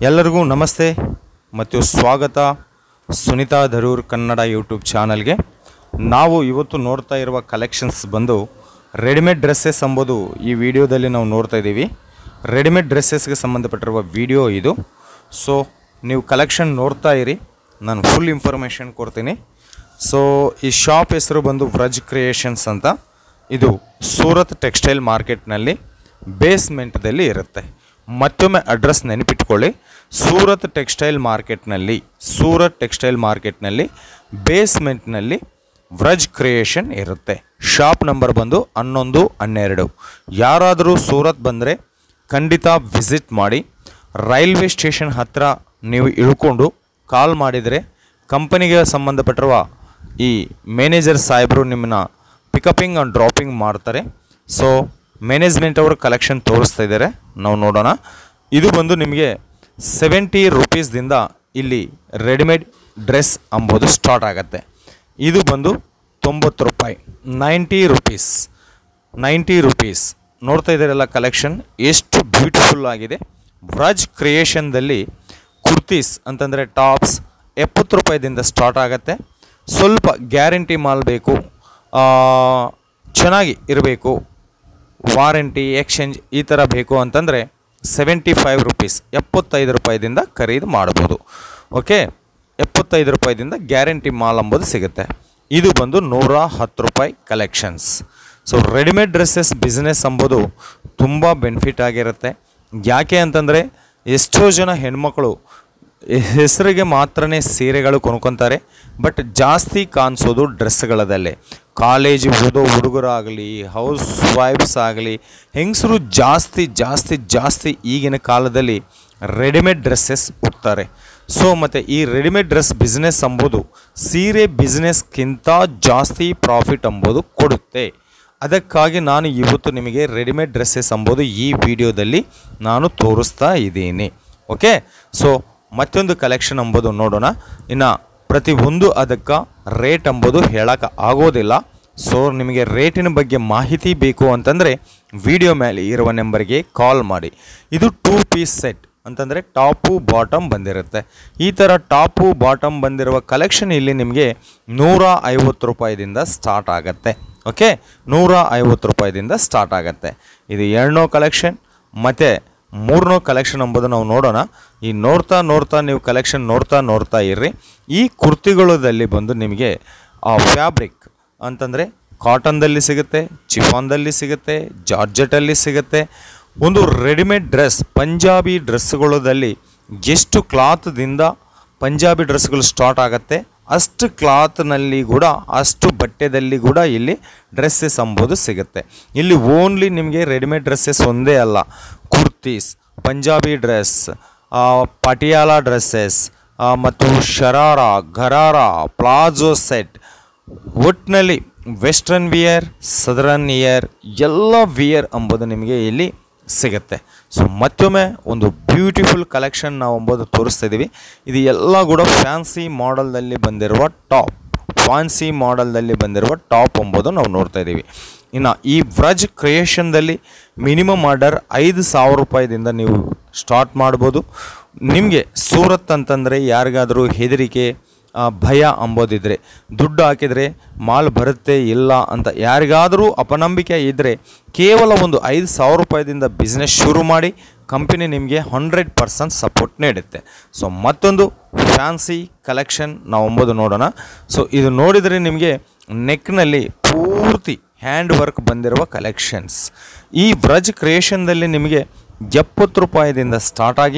ಎಲ್ಲರಿಗೂ ನಮಸ್ತೆ ಮತ್ತು ಸ್ವಾಗತ ಸುನಿತಾ ಧರೂರ್ ಕನ್ನಡ ಯೂಟ್ಯೂಬ್ ಚಾನಲ್ಗೆ. ನಾವು ಇವತ್ತು ನೋಡ್ತಾ ಇರುವ ಕಲೆಕ್ಷನ್ಸ್ ಬಂದು ರೆಡಿಮೇಡ್ ಡ್ರೆಸ್ಸಸ್ ಎಂಬುದು ಈ ವಿಡಿಯೋದಲ್ಲಿ ನಾವು ನೋಡ್ತಾ ಇದ್ದೀವಿ. ರೆಡಿಮೇಡ್ ಡ್ರೆಸ್ಸಸ್ಗೆ ಸಂಬಂಧಪಟ್ಟಿರುವ ವಿಡಿಯೋ ಇದು. ಸೊ ನೀವು ಕಲೆಕ್ಷನ್ ನೋಡ್ತಾ ಇರಿ, ನಾನು ಫುಲ್ ಇನ್ಫಾರ್ಮೇಷನ್ ಕೊಡ್ತೀನಿ. ಸೊ ಈ ಶಾಪ್ ಹೆಸರು ಬಂದು ವ್ರಜ್ ಕ್ರಿಯೇಷನ್ಸ್ ಅಂತ. ಇದು ಸೂರತ್ ಟೆಕ್ಸ್ಟೈಲ್ ಮಾರ್ಕೆಟ್ನಲ್ಲಿ ಬೇಸ್ಮೆಂಟ್ದಲ್ಲಿ ಇರುತ್ತೆ. ಮತ್ತೊಮ್ಮೆ ಅಡ್ರೆಸ್ ನೆನಪಿಟ್ಕೊಳ್ಳಿ, ಸೂರತ್ ಟೆಕ್ಸ್ಟೈಲ್ ಮಾರ್ಕೆಟ್ನಲ್ಲಿ ಬೇಸ್ಮೆಂಟ್ನಲ್ಲಿ ವ್ರಜ್ ಕ್ರಿಯೇಷನ್ ಇರುತ್ತೆ. ಶಾಪ್ ನಂಬರ್ ಬಂದು 1112. ಯಾರಾದರೂ ಸೂರತ್ ಬಂದರೆ ಖಂಡಿತ ವಿಸಿಟ್ ಮಾಡಿ. ರೈಲ್ವೆ ಸ್ಟೇಷನ್ ಹತ್ತಿರ ನೀವು ಇಳ್ಕೊಂಡು ಕಾಲ್ ಮಾಡಿದರೆ ಕಂಪನಿಗೆ ಸಂಬಂಧಪಟ್ಟಿರುವ ಈ ಮ್ಯಾನೇಜರ್ ಸಾಹೇಬರು ನಿಮ್ಮನ್ನ ಪಿಕಪಿಂಗ್ ಆ್ಯಂಡ್ ಡ್ರಾಪಿಂಗ್ ಮಾಡ್ತಾರೆ. ಸೊ ಮ್ಯಾನೇಜ್ಮೆಂಟ್ ಅವರು ಕಲೆಕ್ಷನ್ ತೋರಿಸ್ತಾ ಇದ್ದಾರೆ, ನಾವು ನೋಡೋಣ. ಇದು ಬಂದು ನಿಮಗೆ 70 ರೂಪೀಸ್ದಿಂದ ಇಲ್ಲಿ ರೆಡಿಮೇಡ್ ಡ್ರೆಸ್ ಅಂಬೋದು ಸ್ಟಾರ್ಟ್ ಆಗುತ್ತೆ. ಇದು ಬಂದು 90 ರೂಪಾಯಿ, 90 ರೂಪೀಸ್. ನೋಡ್ತಾ ಇದ್ದೀರಲ್ಲ ಕಲೆಕ್ಷನ್ ಎಷ್ಟು ಬ್ಯೂಟಿಫುಲ್ ಆಗಿದೆ. ವ್ರಜ್ ಕ್ರಿಯೇಷನ್ದಲ್ಲಿ ಕುರ್ತೀಸ್ ಅಂತಂದರೆ ಟಾಪ್ಸ್ 70 ರೂಪಾಯಿದಿಂದ ಸ್ಟಾರ್ಟ್ ಆಗುತ್ತೆ. ಸ್ವಲ್ಪ ಗ್ಯಾರಂಟಿ ಮಾಲ್ ಬೇಕು, ಚೆನ್ನಾಗಿ ಇರಬೇಕು, ವಾರಂಟಿ ಎಕ್ಸ್ಚೇಂಜ್ ಈ ಥರ ಬೇಕು ಅಂತಂದರೆ 75 ರೂಪೀಸ್, 75 ರೂಪಾಯಿದಿಂದ ಖರೀದಿ ಮಾಡ್ಬೋದು. ಓಕೆ, 75 ರೂಪಾಯಿದಿಂದ ಗ್ಯಾರಂಟಿ ಮಾಲ್ ಅಂಬೋದು ಸಿಗುತ್ತೆ. ಇದು ಬಂದು 110 ರೂಪಾಯಿ collections. So readymade dresses business ಅಂಬೋದು ತುಂಬ ಬೆನಿಫಿಟ್ ಆಗಿರುತ್ತೆ. ಯಾಕೆ ಅಂತಂದರೆ ಎಷ್ಟೋ ಜನ ಹೆಣ್ಮಕ್ಳು ಹೆಸರಿಗೆ ಮಾತ್ರನೇ ಸೀರೆಗಳು ಕೊನ್ಕೊತಾರೆ, ಬಟ್ ಜಾಸ್ತಿ ಕಾಣಿಸೋದು ಡ್ರೆಸ್ಗಳದಲ್ಲೇ. ಕಾಲೇಜ್ ಓದೋ ಹುಡುಗರಾಗಲಿ, ಹೌಸ್ ವೈಫ್ಸ್ ಆಗಲಿ, ಹೆಂಗಸರು ಜಾಸ್ತಿ ಈಗಿನ ಕಾಲದಲ್ಲಿ ರೆಡಿಮೇಡ್ ಡ್ರೆಸ್ಸಸ್ ಉಡ್ತಾರೆ. ಸೊ ಮತ್ತು ಈ ರೆಡಿಮೇಡ್ ಡ್ರೆಸ್ ಬಿಸ್ನೆಸ್ ಅಂಬೋದು ಸೀರೆ ಬಿಸ್ನೆಸ್ಗಿಂತ ಜಾಸ್ತಿ ಪ್ರಾಫಿಟ್ ಅಂಬೋದು ಕೊಡುತ್ತೆ. ಅದಕ್ಕಾಗಿ ನಾನು ಇವತ್ತು ನಿಮಗೆ ರೆಡಿಮೇಡ್ ಡ್ರೆಸ್ಸಸ್ ಅಂಬೋದು ಈ ವಿಡಿಯೋದಲ್ಲಿ ನಾನು ತೋರಿಸ್ತಾ ಇದ್ದೀನಿ. ಓಕೆ, ಸೊ ಮತ್ತೊಂದು ಕಲೆಕ್ಷನ್ ಅಂಬೋದು ನೋಡೋಣ. ಇನ್ನು ಪ್ರತಿಯೊಂದು ಅದಕ್ಕೆ ರೇಟ್ ಅಂಬೋದು ಹೇಳೋಕೆ ಆಗೋದಿಲ್ಲ. ಸೊ ನಿಮಗೆ ರೇಟಿನ ಬಗ್ಗೆ ಮಾಹಿತಿ ಬೇಕು ಅಂತಂದರೆ ವಿಡಿಯೋ ಮೇಲೆ ಇರುವ ನಂಬರ್ಗೆ ಕಾಲ್ ಮಾಡಿ. ಇದು 2 ಪೀಸ್ ಸೆಟ್ ಅಂತಂದರೆ ಟಾಪು ಬಾಟಮ್ ಬಂದಿರುತ್ತೆ. ಈ ಥರ ಟಾಪು ಬಾಟಮ್ ಬಂದಿರುವ ಕಲೆಕ್ಷನ್ ಇಲ್ಲಿ ನಿಮಗೆ 150 ರೂಪಾಯಿದಿಂದ ಸ್ಟಾರ್ಟ್ ಆಗುತ್ತೆ. ಓಕೆ, 150 ರೂಪಾಯಿದಿಂದ ಸ್ಟಾರ್ಟ್ ಆಗುತ್ತೆ. ಇದು 2ನೇ ಕಲೆಕ್ಷನ್ ಮತ್ತು 3ನೇ ಕಲೆಕ್ಷನ್ ಎಂಬುದು ನಾವು ನೋಡೋಣ. ಈ ನೋಡ್ತಾ ನೀವು ಕಲೆಕ್ಷನ್ ನೋಡ್ತಾ ಇರ್ರಿ. ಈ ಕುರ್ತಿಗಳಲ್ಲಿ ಬಂದು ನಿಮಗೆ ಆ ಫ್ಯಾಬ್ರಿಕ್ ಅಂತಂದರೆ ಕಾಟನ್ದಲ್ಲಿ ಸಿಗುತ್ತೆ, ಚಿಫಾನ್ದಲ್ಲಿ ಸಿಗುತ್ತೆ, ಜಾರ್ಜೆಟಲ್ಲಿ ಸಿಗುತ್ತೆ. ಒಂದು ರೆಡಿಮೇಡ್ ಡ್ರೆಸ್ ಪಂಜಾಬಿ ಡ್ರೆಸ್ಗಳಲ್ಲಿ ಎಷ್ಟು ಕ್ಲಾತ್ದಿಂದ ಪಂಜಾಬಿ ಡ್ರೆಸ್ಗಳು ಸ್ಟಾರ್ಟ್ ಆಗುತ್ತೆ, ಅಷ್ಟು ಕ್ಲಾತ್ನಲ್ಲಿ ಕೂಡ ಅಷ್ಟು ಬಟ್ಟೆದಲ್ಲಿ ಕೂಡ ಇಲ್ಲಿ ಡ್ರೆಸ್ಸಸ್ ಅಂಬೋದು ಸಿಗುತ್ತೆ. ಇಲ್ಲಿ ಓನ್ಲಿ ನಿಮಗೆ ರೆಡಿಮೇಡ್ ಡ್ರೆಸ್ಸಸ್ ಒಂದೇ ಅಲ್ಲ, ಕುರ್ತೀಸ್, ಪಂಜಾಬಿ ಡ್ರೆಸ್, ಪಟಿಯಾಲ ಡ್ರೆಸ್ಸಸ್ ಮತ್ತು ಶರಾರಾ, ಗರಾರಾ, ಪ್ಲಾಜೋ ಸೆಟ್, ಒಟ್ಟಿನಲ್ಲಿ ವೆಸ್ಟರ್ನ್ ವಿಯರ್, ಸದರನ್ ವಿಯರ್, ಎಲ್ಲ ವಿಯರ್ ಅಂಬೋದು ನಿಮಗೆ ಇಲ್ಲಿ ಸಿಗುತ್ತೆ. ಸೊ ಮತ್ತೊಮ್ಮೆ ಒಂದು ಬ್ಯೂಟಿಫುಲ್ ಕಲೆಕ್ಷನ್ ನಾವು ಅಂಬೋದು ತೋರಿಸ್ತಾ ಇದ್ದೀವಿ. ಇದು ಎಲ್ಲ ಕೂಡ ಫ್ಯಾನ್ಸಿ ಮಾಡೆಲ್ನಲ್ಲಿ ಬಂದಿರುವ ಟಾಪ್ ಅಂಬೋದು ನಾವು ನೋಡ್ತಾ ಇದ್ದೀವಿ. ಇನ್ನು ಈ ವ್ರಜ್ ಕ್ರಿಯೇಷನ್ದಲ್ಲಿ ಮಿನಿಮಮ್ ಆರ್ಡರ್ 5000 ರೂಪಾಯಿದಿಂದ ನೀವು ಸ್ಟಾರ್ಟ್ ಮಾಡ್ಬೋದು. ನಿಮಗೆ ಸೂರತ್ ಅಂತಂದರೆ ಯಾರಿಗಾದರೂ ಹೆದರಿಕೆ, ಭಯ ಅಂಬೋದಿದ್ರೆ, ದುಡ್ಡು ಹಾಕಿದರೆ ಮಾಲ್ ಬರುತ್ತೆ ಇಲ್ಲ ಅಂತ ಯಾರಿಗಾದರೂ ಅಪನಂಬಿಕೆ ಇದ್ದರೆ ಕೇವಲ ಒಂದು 5000 ರೂಪಾಯಿದಿಂದ ಬಿಸ್ನೆಸ್ ಶುರು ಮಾಡಿ, ಕಂಪನಿ ನಿಮಗೆ 100% ಸಪೋರ್ಟ್ ನೀಡುತ್ತೆ. ಸೊ ಮತ್ತೊಂದು ಫ್ಯಾನ್ಸಿ ಕಲೆಕ್ಷನ್ ನಾವು ಅಂಬೋದು ನೋಡೋಣ. ಸೊ ಇದು ನೋಡಿದರೆ ನಿಮಗೆ ನೆಕ್ನಲ್ಲಿ ಪೂರ್ತಿ ಹ್ಯಾಂಡ್ ವರ್ಕ್ ಬಂದಿರುವ ಕಲೆಕ್ಷನ್ಸ್. ಈ ವ್ರಜ್ ಕ್ರಿಯೇಷನ್ದಲ್ಲಿ ನಿಮಗೆ 70 ರೂಪಾಯಿದಿಂದ ಸ್ಟಾರ್ಟ್ ಆಗಿ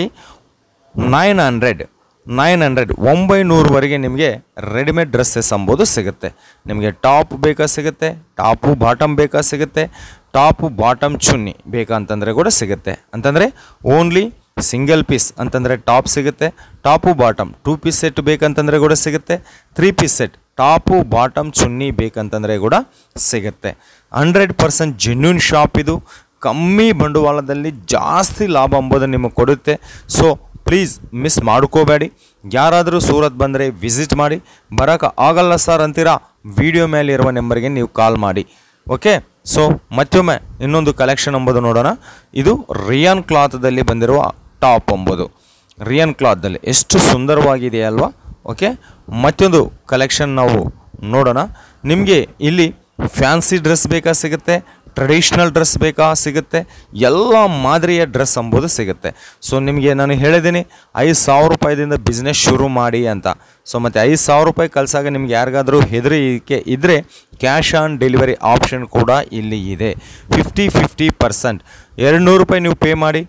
900ವರೆಗೆ ನಿಮಗೆ ರೆಡಿಮೇಡ್ ಡ್ರೆಸ್ಸಸ್ ಅಂಬೋದು ಸಿಗುತ್ತೆ. ನಿಮಗೆ ಟಾಪ್ ಬೇಕಾ ಸಿಗುತ್ತೆ, ಟಾಪು ಬಾಟಮ್ ಬೇಕಾ ಸಿಗುತ್ತೆ, ಟಾಪು ಬಾಟಮ್ ಚುನ್ನಿ ಬೇಕಂತಂದರೆ ಕೂಡ ಸಿಗುತ್ತೆ. ಅಂತಂದರೆ ಓನ್ಲಿ ಸಿಂಗಲ್ ಪೀಸ್ ಅಂತಂದರೆ ಟಾಪ್ ಸಿಗುತ್ತೆ, ಟಾಪು ಬಾಟಮ್ 2 ಪೀಸ್ ಸೆಟ್ ಬೇಕಂತಂದರೆ ಕೂಡ ಸಿಗುತ್ತೆ, 3 piece set top bottom chunni ಬೇಕಂತಂದರೆ ಕೂಡ ಸಿಗುತ್ತೆ. 100% ಜೆನ್ಯೂನ್ ಶಾಪ್ ಇದು. ಕಮ್ಮಿ ಬಂಡವಾಳದಲ್ಲಿ ಜಾಸ್ತಿ ಲಾಭ ಅಂಬೋದು ನಿಮಗೆ ಕೊಡುತ್ತೆ. ಸೊ ಪ್ಲೀಸ್ ಮಿಸ್ ಮಾಡ್ಕೋಬೇಡಿ. ಯಾರಾದರೂ ಸೂರತ್ ಬಂದರೆ ವಿಸಿಟ್ ಮಾಡಿ. ಬರೋಕ್ಕೆ ಆಗಲ್ಲ ಸರ್ ಅಂತೀರಾ, ವಿಡಿಯೋ ಮೇಲೆ ಇರುವ ನಂಬರ್ಗೆ ನೀವು ಕಾಲ್ ಮಾಡಿ. ಓಕೆ, ಸೊ ಮತ್ತೊಮ್ಮೆ ಇನ್ನೊಂದು ಕಲೆಕ್ಷನ್ ಎಂಬುದು ನೋಡೋಣ. ಇದು ರಿಯಾನ್ ಕ್ಲಾತ್ದಲ್ಲಿ ಬಂದಿರುವ ಟಾಪ್ ಎಂಬುದು. ರಿಯನ್ ಕ್ಲಾತ್ದಲ್ಲಿ ಎಷ್ಟು ಸುಂದರವಾಗಿದೆ ಅಲ್ವಾ. ಓಕೆ, ಮತ್ತೊಂದು ಕಲೆಕ್ಷನ್ ನಾವು ನೋಡೋಣ. ನಿಮಗೆ ಇಲ್ಲಿ ಫ್ಯಾನ್ಸಿ ಡ್ರೆಸ್ ಬೇಕಾ ಸಿಗುತ್ತೆ, ಟ್ರೆಡಿಷ್ನಲ್ ಡ್ರೆಸ್ ಬೇಕಾ ಸಿಗುತ್ತೆ, ಎಲ್ಲ ಮಾದರಿಯ ಡ್ರೆಸ್ ಎಂಬುದು ಸಿಗುತ್ತೆ. ಸೊ ನಿಮಗೆ ನಾನು ಹೇಳಿದ್ದೀನಿ 5,000 ರೂಪಾಯಿದಿಂದ ಬಿಸ್ನೆಸ್ ಶುರು ಮಾಡಿ ಅಂತ. ಸೊ ಮತ್ತು 5,000 ರೂಪಾಯಿ ಕಳ್ಸಾಗ ನಿಮ್ಗೆ ಯಾರಿಗಾದರೂ ಹೆದರಿಕೆ ಇದ್ದರೆ ಕ್ಯಾಶ್ ಆನ್ ಡೆಲಿವರಿ ಆಪ್ಷನ್ ಕೂಡ ಇಲ್ಲಿ ಇದೆ. 50% 200 ರೂಪಾಯಿ ನೀವು ಪೇ ಮಾಡಿ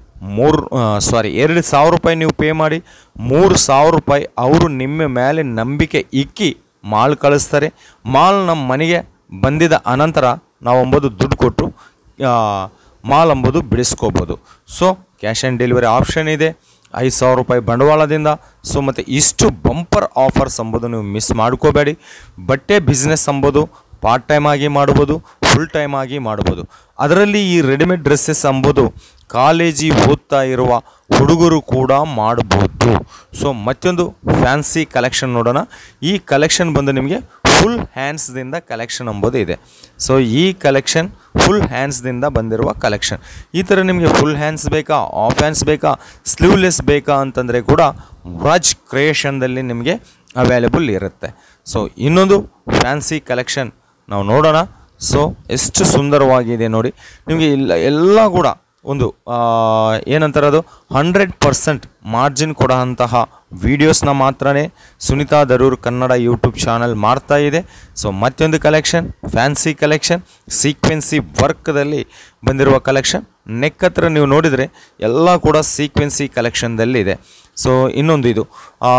2,000 ರೂಪಾಯಿ ನೀವು ಪೇ ಮಾಡಿ 3,000 ರೂಪಾಯಿ ಅವರು ನಿಮ್ಮ ಮೇಲೆ ನಂಬಿಕೆ ಇಕ್ಕಿ ಮಾಲ್ ಕಳಿಸ್ತಾರೆ. ಮಾಲ್ ನಮ್ಮ ಮನೆಗೆ ಬಂದಿದ ಅನಂತರ ನಾವು ಅಂಬೋದು ದುಡ್ಡು ಕೊಟ್ಟು ಮಾಲ್ ಅಂಬೋದು ಬಿಡಿಸ್ಕೋಬೋದು. So cash on delivery option ಇದೆ 5,000 ರೂಪಾಯಿ ಬಂಡವಾಳದಿಂದ. ಸೊ ಮತ್ತು ಇಷ್ಟು ಬಂಪರ್ ಆಫರ್ಸ್ ಎಂಬುದು ನೀವು ಮಿಸ್ ಮಾಡ್ಕೋಬೇಡಿ. ಬಟ್ಟೆ ಬಿಸ್ನೆಸ್ ಎಂಬುದು ಪಾರ್ಟ್ ಟೈಮ್ ಆಗಿ ಮಾಡ್ಬೋದು, ಫುಲ್ ಟೈಮ್ ಆಗಿ ಮಾಡ್ಬೋದು. ಅದರಲ್ಲಿ ಈ ರೆಡಿಮೇಡ್ ಡ್ರೆಸ್ಸಸ್ ಎಂಬುದು ಕಾಲೇಜಿ ಓದ್ತಾ ಇರುವ ಹುಡುಗರು ಕೂಡ ಮಾಡ್ಬೋದು. ಸೊ ಮತ್ತೊಂದು ಫ್ಯಾನ್ಸಿ ಕಲೆಕ್ಷನ್ ನೋಡೋಣ. ಈ ಕಲೆಕ್ಷನ್ ಬಂದು ನಿಮಗೆ ಫುಲ್ ಹ್ಯಾಂಡ್ಸ್ದಿಂದ ಕಲೆಕ್ಷನ್ ಎಂಬುದು ಇದೆ. ಸೊ ಈ ಕಲೆಕ್ಷನ್ ಫುಲ್ ಹ್ಯಾಂಡ್ಸ್ದಿಂದ ಬಂದಿರುವ ಕಲೆಕ್ಷನ್. ಈ ಥರ ನಿಮಗೆ ಫುಲ್ ಹ್ಯಾಂಡ್ಸ್ ಬೇಕಾ, ಆಫ್ ಹ್ಯಾಂಡ್ಸ್ ಬೇಕಾ, ಸ್ಲೀವ್ಲೆಸ್ ಬೇಕಾ ಅಂತಂದರೆ ಕೂಡ ವ್ರಾಜ್ ಕ್ರಿಯೇಷನ್ದಲ್ಲಿ ನಿಮಗೆ ಅವೈಲೇಬಲ್ ಇರುತ್ತೆ. ಸೊ ಇನ್ನೊಂದು ಫ್ಯಾನ್ಸಿ ಕಲೆಕ್ಷನ್ ನಾವು ನೋಡೋಣ. ಸೊ ಎಷ್ಟು ಸುಂದರವಾಗಿದೆ ನೋಡಿ. ನಿಮಗೆ ಎಲ್ಲ ಕೂಡ ಒಂದು ಏನಂತಾರೆ ಅದು 100% ಮಾರ್ಜಿನ್ ಕೊಡೋಂತಹ ವೀಡಿಯೋಸ್ನ ಮಾತ್ರನೇ ಸುನಿತಾ ದರೂರ್ ಕನ್ನಡ ಯೂಟ್ಯೂಬ್ ಚಾನಲ್ ಮಾಡ್ತಾ ಇದೆ. ಸೊ ಮತ್ತೊಂದು ಕಲೆಕ್ಷನ್ ಫ್ಯಾನ್ಸಿ ಕಲೆಕ್ಷನ್ ಸೀಕ್ವೆನ್ಸಿ ವರ್ಕ್ದಲ್ಲಿ ಬಂದಿರುವ ಕಲೆಕ್ಷನ್. ನೆಕ್ ಹತ್ರ ನೀವು ನೋಡಿದರೆ ಎಲ್ಲ ಕೂಡ ಸೀಕ್ವೆನ್ಸಿ ಕಲೆಕ್ಷನ್ದಲ್ಲಿದೆ. ಸೊ ಇನ್ನೊಂದು ಇದು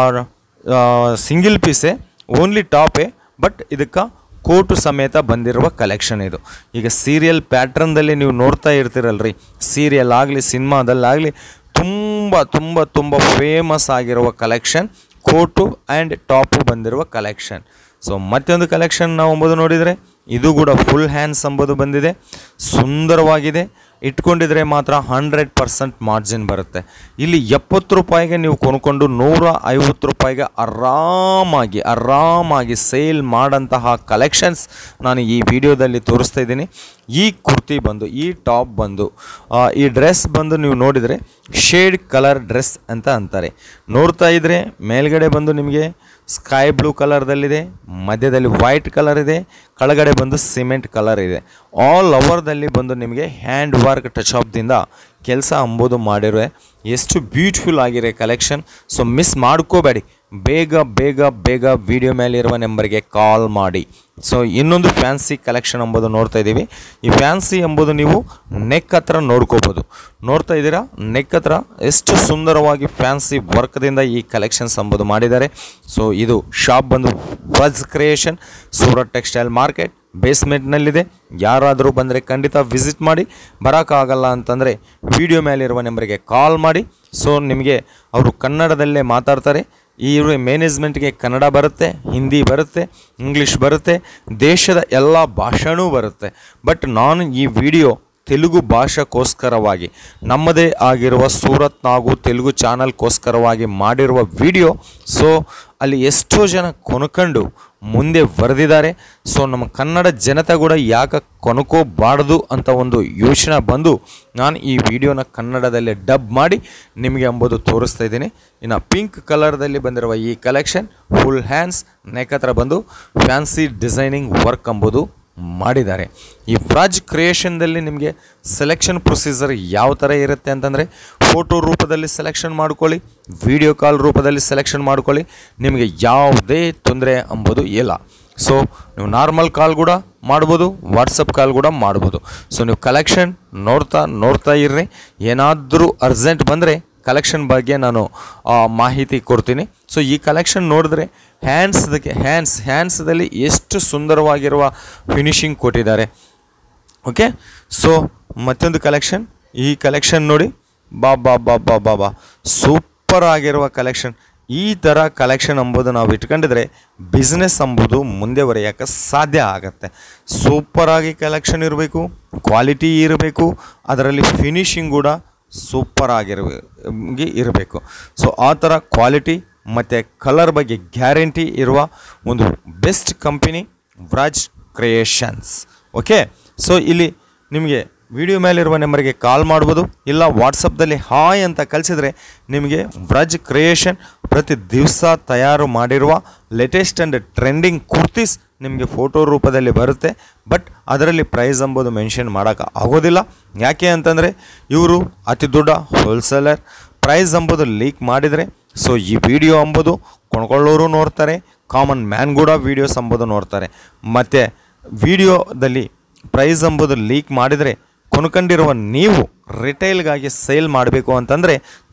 ಸಿಂಗಲ್ ಪೀಸೇ, ಓನ್ಲಿ ಟಾಪೇ, ಬಟ್ ಇದಕ್ಕೆ ಕೋಟು ಸಮೇತ ಬಂದಿರುವ ಕಲೆಕ್ಷನ್ ಇದು. ಈಗ ಸೀರಿಯಲ್ ಪ್ಯಾಟ್ರನ್ದಲ್ಲಿ ನೀವು ನೋಡ್ತಾ ಇರ್ತೀರಲ್ರಿ, ಸೀರಿಯಲ್ ಆಗಲಿ ಸಿನಿಮಾದಲ್ಲಾಗಲಿ ತುಂಬ ತುಂಬ ತುಂಬ ಫೇಮಸ್ ಆಗಿರುವ ಕಲೆಕ್ಷನ್ ಕೋಟು ಆ್ಯಂಡ್ ಟಾಪು ಬಂದಿರುವ ಕಲೆಕ್ಷನ್. ಸೊ ಮತ್ತೊಂದು ಕಲೆಕ್ಷನ್ ನಾವು ಎಂಬುದು ನೋಡಿದರೆ ಇದು ಕೂಡ ಫುಲ್ ಹ್ಯಾಂಡ್ಸ್ ಎಂಬುದು ಬಂದಿದೆ. ಸುಂದರವಾಗಿದೆ. ಇಟ್ಕೊಂಡಿದ್ರೆ ಮಾತ್ರ 100% ಮಾರ್ಜಿನ್ ಬರುತ್ತೆ. ಇಲ್ಲಿ 70 ರೂಪಾಯಿಗೆ ನೀವು ಕೊಂಡ್ಕೊಂಡು 150 ರೂಪಾಯಿಗೆ ಆರಾಮಾಗಿ ಸೇಲ್ ಮಾಡೋಂತಹ ಕಲೆಕ್ಷನ್ಸ್ ನಾನು ಈ ವಿಡಿಯೋದಲ್ಲಿ ತೋರಿಸ್ತಾ ಇದ್ದೀನಿ. ಈ ಕುರ್ತಿ ಬಂದು, ಈ ಟಾಪ್ ಬಂದು, ಈ ಡ್ರೆಸ್ ಬಂದು ನೀವು ನೋಡಿದರೆ ಶೇಡ್ ಕಲರ್ ಡ್ರೆಸ್ ಅಂತ ಅಂತಾರೆ. ನೋಡ್ತಾ ಇದ್ದರೆ ಮೇಲ್ಗಡೆ ಬಂದು ನಿಮಗೆ ಸ್ಕೈ ಬ್ಲೂ ಕಲರ್ದಲ್ಲಿದೆ, ಮಧ್ಯದಲ್ಲಿ ವೈಟ್ ಕಲರ್ ಇದೆ, ಕೆಳಗಡೆ ಬಂದು ಸಿಮೆಂಟ್ ಕಲರ್ ಇದೆ. ಆಲ್ ಓವರ್ದಲ್ಲಿ ಬಂದು ನಿಮಗೆ ಹ್ಯಾಂಡ್ ವರ್ಕ್ ಟಚ್ ಆಫ್ದಿಂದ ಕೆಲಸ ಅಂಬೋದು ಮಾಡಿರೋ ಎಷ್ಟು ಬ್ಯೂಟಿಫುಲ್ ಆಗಿರೋ ಕಲೆಕ್ಷನ್. ಸೊ ಮಿಸ್ ಮಾಡ್ಕೋಬೇಡಿ. ಬೇಗ ವಿಡಿಯೋ ಮೇಲಿರುವ ನಂಬರ್ಗೆ ಕಾಲ್ ಮಾಡಿ. ಸೊ ಇನ್ನೊಂದು ಫ್ಯಾನ್ಸಿ ಕಲೆಕ್ಷನ್ ಎಂಬುದು ನೋಡ್ತಾ ಇದ್ದೀವಿ. ಈ ಫ್ಯಾನ್ಸಿ ಎಂಬುದು ನೀವು ನೆಕ್ ಹತ್ರ ನೋಡ್ಕೋಬೋದು. ನೋಡ್ತಾ ಇದ್ದೀರಾ ನೆಕ್ ಹತ್ರ ಎಷ್ಟು ಸುಂದರವಾಗಿ ಫ್ಯಾನ್ಸಿ ವರ್ಕ್ದಿಂದ ಈ ಕಲೆಕ್ಷನ್ಸ್ ಎಂಬುದು ಮಾಡಿದ್ದಾರೆ. ಸೊ ಇದು ಶಾಪ್ ಬಂದು Vraj creation, Surat textile market ಬೇಸ್ಮೆಂಟ್ನಲ್ಲಿದೆ. ಯಾರಾದರೂ ಬಂದರೆ ಖಂಡಿತ ವಿಸಿಟ್ ಮಾಡಿ. ಬರೋಕ್ಕಾಗಲ್ಲ ಅಂತಂದರೆ ವಿಡಿಯೋ ಮೇಲಿರುವ ನಂಬರಿಗೆ ಕಾಲ್ ಮಾಡಿ. ಸೊ ನಿಮಗೆ ಅವರು ಕನ್ನಡದಲ್ಲೇ ಮಾತಾಡ್ತಾರೆ. ಈ ಮ್ಯಾನೇಜ್ಮೆಂಟ್ಗೆ ಕನ್ನಡ ಬರುತ್ತೆ, ಹಿಂದಿ ಬರುತ್ತೆ, ಇಂಗ್ಲೀಷ್ ಬರುತ್ತೆ, ದೇಶದ ಎಲ್ಲ ಭಾಷೆನೂ ಬರುತ್ತೆ. ಬಟ್ ನಾನು ಈ ವಿಡಿಯೋ ತೆಲುಗು ಭಾಷೆಗೋಸ್ಕರವಾಗಿ ನಮ್ಮದೇ ಆಗಿರುವ ಸೂರತ್ ಹಾಗೂ ತೆಲುಗು ಚಾನಲ್ಗೋಸ್ಕರವಾಗಿ ಮಾಡಿರುವ ವಿಡಿಯೋ. ಸೊ ಅಲ್ಲಿ ಎಷ್ಟೋ ಜನ ಕೊನ್ಕೊಂಡು ಮುಂದೆ ಬರೆದಿದ್ದಾರೆ. ಸೊ ನಮ್ಮ ಕನ್ನಡ ಜನತೆ ಕೂಡ ಯಾಕೆ ಕೊನ್ಕೋಬಾರ್ದು ಅಂತ ಒಂದು ಯೋಚನೆ ಬಂದು ನಾನು ಈ ವಿಡಿಯೋನ ಕನ್ನಡದಲ್ಲೇ ಡಬ್ ಮಾಡಿ ನಿಮಗೆ ಎಂಬುದು ತೋರಿಸ್ತಾ ಇದ್ದೀನಿ. ಇನ್ನು ಪಿಂಕ್ ಕಲರ್ದಲ್ಲಿ ಬಂದಿರುವ ಈ ಕಲೆಕ್ಷನ್ ಫುಲ್ ಹ್ಯಾಂಡ್ಸ್, ನೆಕ್ ಹತ್ರ ಬಂದು ಫ್ಯಾನ್ಸಿ ಡಿಸೈನಿಂಗ್ ವರ್ಕ್ ಎಂಬುದು ಮಾಡಿದ್ದಾರೆ. ಈ ವ್ರಾಜ್ ಕ್ರಿಯೇಷನ್ದಲ್ಲಿ ನಿಮಗೆ ಸೆಲೆಕ್ಷನ್ ಪ್ರೊಸೀಜರ್ ಯಾವ ಥರ ಇರುತ್ತೆ ಅಂತಂದರೆ ಫೋಟೋ ರೂಪದಲ್ಲಿ ಸೆಲೆಕ್ಷನ್ ಮಾಡ್ಕೊಳ್ಳಿ, ವಿಡಿಯೋ ಕಾಲ್ ರೂಪದಲ್ಲಿ ಸೆಲೆಕ್ಷನ್ ಮಾಡ್ಕೊಳ್ಳಿ, ನಿಮಗೆ ಯಾವುದೇ ತೊಂದರೆ ಎಂಬುದು ಇಲ್ಲ. ಸೊ ನೀವು ನಾರ್ಮಲ್ ಕಾಲ್ ಕೂಡ ಮಾಡ್ಬೋದು, ವಾಟ್ಸಪ್ ಕಾಲ್ ಕೂಡ ಮಾಡ್ಬೋದು. ಸೊ ನೀವು ಕಲೆಕ್ಷನ್ ನೋಡ್ತಾ ಇರ್ರಿ. ಏನಾದರೂ ಅರ್ಜೆಂಟ್ ಬಂದರೆ ಕಲೆಕ್ಷನ್ ಬಗ್ಗೆ ನಾನು ಮಾಹಿತಿ ಕೊಡ್ತೀನಿ. ಸೊ ಈ ಕಲೆಕ್ಷನ್ ನೋಡಿದ್ರೆ ಹ್ಯಾಂಡ್ಸ್ದಲ್ಲಿ ಎಷ್ಟು ಸುಂದರವಾಗಿರುವ ಫಿನಿಶಿಂಗ್ ಕೊಟ್ಟಿದ್ದಾರೆ. ಓಕೆ, ಸೊ ಮತ್ತೊಂದು ಕಲೆಕ್ಷನ್, ಈ ಕಲೆಕ್ಷನ್ ನೋಡಿ, ಬಾ ಸೂಪರ್ ಆಗಿರುವ ಕಲೆಕ್ಷನ್. ಈ ಥರ ಕಲೆಕ್ಷನ್ ಎಂಬುದು ನಾವು ಇಟ್ಕೊಂಡಿದ್ರೆ ಬಿಸ್ನೆಸ್ ಎಂಬುದು ಮುಂದೆ ಬರೆಯೋಕ್ಕೆ ಸಾಧ್ಯ ಆಗುತ್ತೆ. ಸೂಪರಾಗಿ ಕಲೆಕ್ಷನ್ ಇರಬೇಕು, ಕ್ವಾಲಿಟಿ ಇರಬೇಕು, ಅದರಲ್ಲಿ ಫಿನಿಶಿಂಗ್ ಕೂಡ ಸೂಪರ್ ಇರಬೇಕು. ಸೊ ಆ ಥರ ಕ್ವಾಲಿಟಿ ಮತ್ತು ಕಲರ್ ಬಗ್ಗೆ ಗ್ಯಾರಂಟಿ ಇರುವ ಒಂದು best company Vraj creations. Okay, so ಇಲ್ಲಿ ನಿಮಗೆ ವಿಡಿಯೋ ಮೇಲಿರುವ ನಂಬರ್ಗೆ ಕಾಲ್ ಮಾಡ್ಬೋದು, ಇಲ್ಲ ವಾಟ್ಸಪ್ದಲ್ಲಿ ಹಾಯ್ ಅಂತ ಕಳಿಸಿದರೆ ನಿಮಗೆ ವ್ರಜ್ ಕ್ರಿಯೇಷನ್ ಪ್ರತಿ ದಿವಸ ತಯಾರು ಮಾಡಿರುವ ಲೇಟೆಸ್ಟ್ ಆ್ಯಂಡ್ ಟ್ರೆಂಡಿಂಗ್ ಕುರ್ತೀಸ್ ನಿಮಗೆ ಫೋಟೋ ರೂಪದಲ್ಲಿ ಬರುತ್ತೆ. ಬಟ್ ಅದರಲ್ಲಿ ಪ್ರೈಸ್ ಎಂಬುದು ಮೆನ್ಷನ್ ಮಾಡೋಕ್ಕೆ ಆಗೋದಿಲ್ಲ. ಯಾಕೆ ಅಂತಂದರೆ ಇವರು ಅತಿ ದೊಡ್ಡ ಹೋಲ್ಸೇಲರ್. ಪ್ರೈಸ್ ಎಂಬುದು ಲೀಕ್ ಮಾಡಿದರೆ ಸೊ ಈ ವಿಡಿಯೋ ಎಂಬುದು ಕೊಂಡ್ಕೊಳ್ಳೋರು ನೋಡ್ತಾರೆ, ಕಾಮನ್ ಮ್ಯಾನ್ ಕೂಡ ವೀಡಿಯೋಸ್ ಎಂಬುದು ನೋಡ್ತಾರೆ. ಮತ್ತು ವಿಡಿಯೋದಲ್ಲಿ ಪ್ರೈಸ್ ಎಂಬುದು ಲೀಕ್ ಮಾಡಿದರೆ ಕೊನ್ಕೊಂಡಿರುವ ನೀವು ರಿಟೇಲ್ಗಾಗಿ ಸೇಲ್ ಮಾಡಬೇಕು ಅಂತಂದರೆ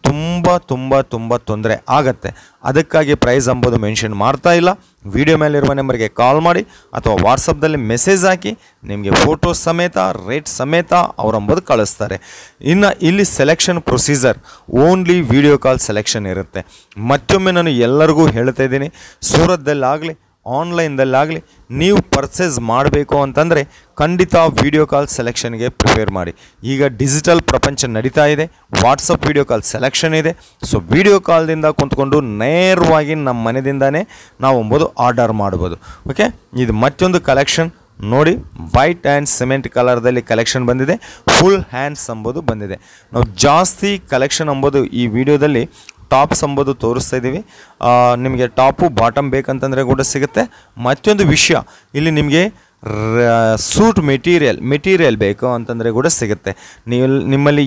ತುಂಬ ತೊಂದರೆ ಆಗತ್ತೆ. ಅದಕ್ಕಾಗಿ ಪ್ರೈಸ್ ಎಂಬುದು ಮೆನ್ಷನ್ ಮಾಡ್ತಾ ಇಲ್ಲ. ವಿಡಿಯೋ ಮೇಲಿರುವ ನಂಬರ್ಗೆ ಕಾಲ್ ಮಾಡಿ ಅಥವಾ ವಾಟ್ಸಪ್ದಲ್ಲಿ ಮೆಸೇಜ್ ಹಾಕಿ ನಿಮಗೆ ಫೋಟೋ ಸಮೇತ ರೇಟ್ ಸಮೇತ ಅವರಂಬುದು ಕಳಿಸ್ತಾರೆ. ಇನ್ನು ಇಲ್ಲಿ selection procedure only video call selection ಇರುತ್ತೆ. ಮತ್ತೊಮ್ಮೆ ನಾನು ಎಲ್ಲರಿಗೂ ಹೇಳ್ತಾ ಇದ್ದೀನಿ, ಸೂರತ್ದಲ್ಲಾಗಲಿ ಆನ್ಲೈನ್ದಲ್ಲಾಗಲಿ ನೀವು ಪರ್ಚೇಸ್ ಮಾಡಬೇಕು ಅಂತಂದರೆ ಖಂಡಿತ ವಿಡಿಯೋ ಕಾಲ್ ಸೆಲೆಕ್ಷನ್ಗೆ ಪ್ರಿಫೇರ್ ಮಾಡಿ. ಈಗ ಡಿಜಿಟಲ್ ಪ್ರಪಂಚ ನಡೀತಾ ಇದೆ, ವಾಟ್ಸಪ್ ವಿಡಿಯೋ ಕಾಲ್ ಸೆಲೆಕ್ಷನ್ ಇದೆ. ಸೊ ವಿಡಿಯೋ ಕಾಲ್ದಿಂದ ಕುಂತ್ಕೊಂಡು ನೇರವಾಗಿ ನಮ್ಮ ಮನೆಯಿಂದನೇ ನಾವು ಎಂಬುದು ಆರ್ಡರ್ ಮಾಡ್ಬೋದು. ಓಕೆ, ಇದು ಮತ್ತೊಂದು ಕಲೆಕ್ಷನ್ ನೋಡಿ, ವೈಟ್ ಆ್ಯಂಡ್ ಸಿಮೆಂಟ್ ಕಲರ್ದಲ್ಲಿ ಕಲೆಕ್ಷನ್ ಬಂದಿದೆ. ಫುಲ್ ಹ್ಯಾಂಡ್ಸ್ ಎಂಬುದು ಬಂದಿದೆ. ನಾವು ಜಾಸ್ತಿ ಕಲೆಕ್ಷನ್ ಎಂಬುದು ಈ ವಿಡಿಯೋದಲ್ಲಿ ಟಾಪ್ಸ್ ಎಂಬುದು ತೋರಿಸ್ತಾ ಇದ್ದೀವಿ. ನಿಮಗೆ ಟಾಪು ಬಾಟಮ್ ಬೇಕಂತಂದರೆ ಕೂಡ ಸಿಗುತ್ತೆ. ಮತ್ತೊಂದು ವಿಷಯ, ಇಲ್ಲಿ ನಿಮಗೆ ಸೂಟ್ ಮೆಟೀರಿಯಲ್ ಬೇಕು ಅಂತಂದರೆ ಕೂಡ ಸಿಗುತ್ತೆ. ನಿಮ್ಮಲ್ಲಿ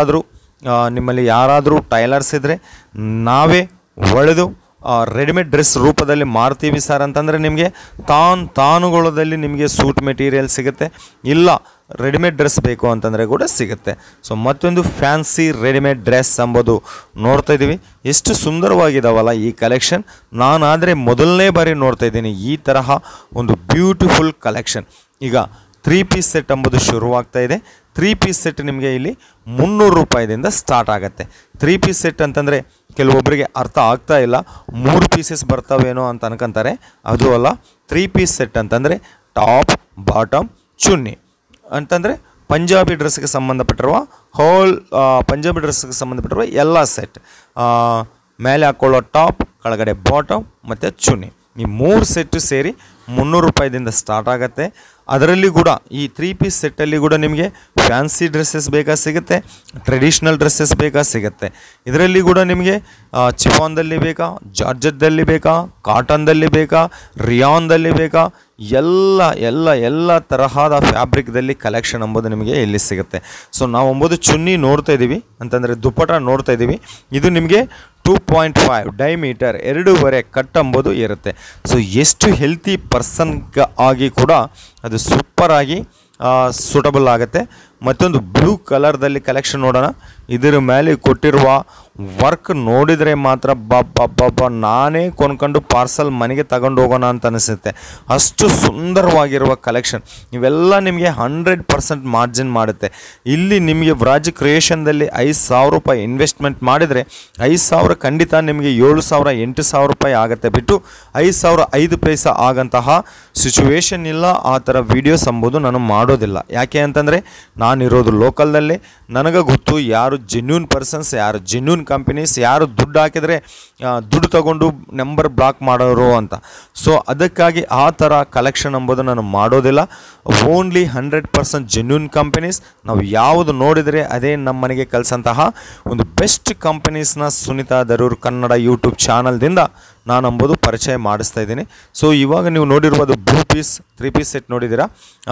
ಯಾರಾದರೂ ಟೈಲರ್ಸ್ ಇದ್ದರೆ ನಾವೇ ಹೊಳೆದು ರೆಡಿಮೇಡ್ ಡ್ರೆಸ್ ರೂಪದಲ್ಲಿ ಮಾರ್ತೀವಿ ಸರ್ ಅಂತಂದರೆ ನಿಮಗೆ ತಾನುಗಳದಲ್ಲಿ ನಿಮಗೆ ಸೂಟ್ ಮೆಟೀರಿಯಲ್ ಸಿಗುತ್ತೆ. ಇಲ್ಲ ರೆಡಿಮೇಡ್ ಡ್ರೆಸ್ ಬೇಕು ಅಂತಂದರೆ ಕೂಡ ಸಿಗುತ್ತೆ. ಸೊ ಮತ್ತೊಂದು ಫ್ಯಾನ್ಸಿ ರೆಡಿಮೇಡ್ ಡ್ರೆಸ್ ಎಂಬುದು ನೋಡ್ತಾ ಇದ್ದೀವಿ. ಎಷ್ಟು ಸುಂದರವಾಗಿದ್ದಾವಲ್ಲ ಈ ಕಲೆಕ್ಷನ್. ನಾನಾದರೆ ಮೊದಲನೇ ಬಾರಿ ನೋಡ್ತಾ ಇದ್ದೀನಿ ಈ ತರಹ ಒಂದು ಬ್ಯೂಟಿಫುಲ್ ಕಲೆಕ್ಷನ್. ಈಗ 3 ಪೀಸ್ ಸೆಟ್ ಎಂಬುದು ಶುರುವಾಗ್ತಾ ಇದೆ. 3 ಪೀಸ್ ಸೆಟ್ ನಿಮಗೆ ಇಲ್ಲಿ 300 ರೂಪಾಯಿದಿಂದ ಸ್ಟಾರ್ಟ್ ಆಗುತ್ತೆ. 3 ಪೀಸ್ ಸೆಟ್ ಅಂತಂದರೆ ಕೆಲವೊಬ್ಬರಿಗೆ ಅರ್ಥ ಆಗ್ತಾ ಇಲ್ಲ, 3 ಪೀಸಸ್ ಬರ್ತಾವೇನೋ ಅಂತ ಅನ್ಕೊಂತಾರೆ. ಅದು ಅಲ್ಲ, 3 ಪೀಸ್ ಸೆಟ್ ಅಂತಂದರೆ ಟಾಪ್ ಬಾಟಮ್ ಚುನ್ನಿ ಅಂತಂದರೆ ಪಂಜಾಬಿ ಡ್ರೆಸ್ಗೆ ಸಂಬಂಧಪಟ್ಟಿರುವ ಪಂಜಾಬಿ ಡ್ರೆಸ್ಗೆ ಸಂಬಂಧಪಟ್ಟಿರುವ ಎಲ್ಲ ಸೆಟ್, ಮೇಲೆ ಹಾಕ್ಕೊಳ್ಳೋ ಟಾಪ್, ಕೆಳಗಡೆ ಬಾಟಮ್ ಮತ್ತು ಚುನ್ನಿ, ಈ 3 ಸೆಟ್ಟು ಸೇರಿ 300 ರೂಪಾಯಿದಿಂದ ಸ್ಟಾರ್ಟ್ ಆಗುತ್ತೆ. ಅದರಲ್ಲಿ ಕೂಡ ಈ 3 ಪೀಸ್ ಸೆಟ್ಟಲ್ಲಿ ಕೂಡ ನಿಮಗೆ ಫ್ಯಾನ್ಸಿ ಡ್ರೆಸ್ಸಸ್ ಬೇಕಾ ಸಿಗುತ್ತೆ, ಟ್ರೆಡಿಷ್ನಲ್ ಡ್ರೆಸ್ಸಸ್ ಬೇಕಾ ಸಿಗುತ್ತೆ. ಇದರಲ್ಲಿ ಕೂಡ ನಿಮಗೆ ಚಿಫಾನ್ದಲ್ಲಿ ಬೇಕಾ, ಜಾರ್ಜೆಟ್ದಲ್ಲಿ ಬೇಕಾ, ಕಾಟನ್ದಲ್ಲಿ ಬೇಕಾ, ರಿಯಾನ್ದಲ್ಲಿ ಬೇಕಾ, ಎಲ್ಲ ತರಹದ ಫ್ಯಾಬ್ರಿಕ್ದಲ್ಲಿ ಕಲೆಕ್ಷನ್ ಎಂಬುದು ನಿಮಗೆ ಇಲ್ಲಿ ಸಿಗುತ್ತೆ. ಸೊ ನಾವು ಎಂಬುದು ಚುನ್ನಿ ನೋಡ್ತಾ ಇದ್ದೀವಿ ಅಂತಂದರೆ ದುಪ್ಪಟ ನೋಡ್ತಾ ಇದ್ದೀವಿ. ಇದು ನಿಮಗೆ 2.5 ಡೈಮೀಟರ್ 2.5 ಕಟ್ ಎಂಬುದು ಇರುತ್ತೆ. ಸೊ ಎಷ್ಟು ಹೆಲ್ತಿ ಪರ್ಸನ್ಗೆ ಆಗಿ ಕೂಡ ಅದು ಸೂಪರಾಗಿ ಸೂಟಬಲ್ ಆಗುತ್ತೆ. ಮತ್ತೊಂದು ಬ್ಲೂ ಕಲರ್ದಲ್ಲಿ ಕಲೆಕ್ಷನ್ ನೋಡೋಣ. ಇದರ ಮೇಲೆ ಕೊಟ್ಟಿರುವ ವರ್ಕ್ ನೋಡಿದರೆ ಮಾತ್ರ ಬಾಬಾ ನಾನೇ ಕೊಂಡ್ಕೊಂಡು ಪಾರ್ಸಲ್ ಮನೆಗೆ ತಗೊಂಡು ಹೋಗೋಣ ಅಂತ ಅನಿಸುತ್ತೆ. ಅಷ್ಟು ಸುಂದರವಾಗಿರುವ ಕಲೆಕ್ಷನ್. ಇವೆಲ್ಲ ನಿಮಗೆ 100% ಮಾರ್ಜಿನ್ ಮಾಡುತ್ತೆ. ಇಲ್ಲಿ ನಿಮಗೆ ವ್ರಾಜ್ ಕ್ರಿಯೇಷನ್ದಲ್ಲಿ 5,000 ರೂಪಾಯಿ ಇನ್ವೆಸ್ಟ್ಮೆಂಟ್ ಮಾಡಿದರೆ 5,000 ಖಂಡಿತ ನಿಮಗೆ 7,000 8,000 ರೂಪಾಯಿ ಆಗುತ್ತೆ ಬಿಟ್ಟು 5,005 ಪೈಸಾ ಆಗಂತಹ ಸಿಚುವೇಶನ್ ಇಲ್ಲ. ಆ ಥರ ವೀಡಿಯೋಸ್ ಎಂಬುದು ನಾನು ಮಾಡೋದಿಲ್ಲ. ಯಾಕೆ ಅಂತಂದರೆ ನಾನಿರೋದು ಲೋಕಲ್ನಲ್ಲಿ. ನನಗೆ ಗೊತ್ತು ಯಾರು ಜೆನ್ಯೂನ್ ಪರ್ಸನ್ಸ್, ಯಾರು ಜೆನ್ಯೂನ್ ಕಂಪನೀಸ್, ಯಾರು ದುಡ್ಡು ಹಾಕಿದರೆ ದುಡ್ಡು ತಗೊಂಡು ನಂಬರ್ ಬ್ಲಾಕ್ ಮಾಡೋರು ಅಂತ. ಸೊ ಅದಕ್ಕಾಗಿ ಆ ಥರ ಕಲೆಕ್ಷನ್ ಎಂಬುದು ನಾನು ಮಾಡೋದಿಲ್ಲ. Only 100% genuine companies. ನಾವು ಯಾವುದು ನೋಡಿದರೆ ಅದೇ ನಮ್ಮ ಮನೆಗೆ ಕಲಿಸಂತಹ ಒಂದು ಬೆಸ್ಟ್ ಕಂಪನೀಸ್ನ ಸುನಿತಾ ದರೂರ್ ಕನ್ನಡ ಯೂಟ್ಯೂಬ್ ಚಾನಲ್ದಿಂದ ನಾನೆಂಬುದು ಪರಿಚಯ ಮಾಡಿಸ್ತಾ ಇದ್ದೀನಿ. ಸೊ ಇವಾಗ ನೀವು ನೋಡಿರುವುದು ಬ್ಲೂ ಪೀಸ್ 3 ಪೀಸ್ ಸೆಟ್ ನೋಡಿದ್ದೀರಾ.